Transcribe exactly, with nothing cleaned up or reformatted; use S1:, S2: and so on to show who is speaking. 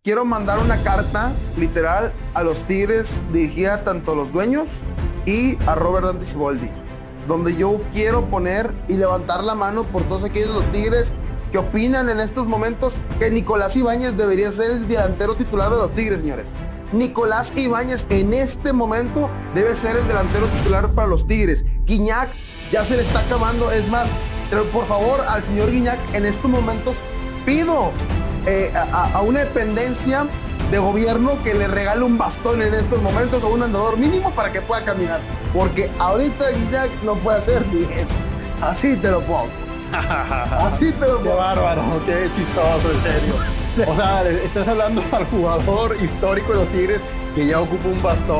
S1: quiero mandar una carta, literal, a los Tigres, dirigida tanto a los dueños y a Robert Dante Siboldi, donde yo quiero poner y levantar la mano por todos aquellos de los Tigres que opinan en estos momentos que Nicolás Ibáñez debería ser el delantero titular de los Tigres, señores. Nicolás Ibáñez en este momento debe ser el delantero titular para los Tigres. Guiñac ya se le está acabando, es más, pero por favor al señor Guiñac en estos momentos pido eh, a, a una dependencia de gobierno que le regale un bastón en estos momentos o un andador mínimo para que pueda caminar, porque ahorita Guiñac no puede hacer ni eso. Así te lo pongo. Así te lo pongo.
S2: Qué bárbaro, qué chistoso, en serio. O sea, le estás hablando al jugador histórico de los Tigres que ya ocupa un bastón.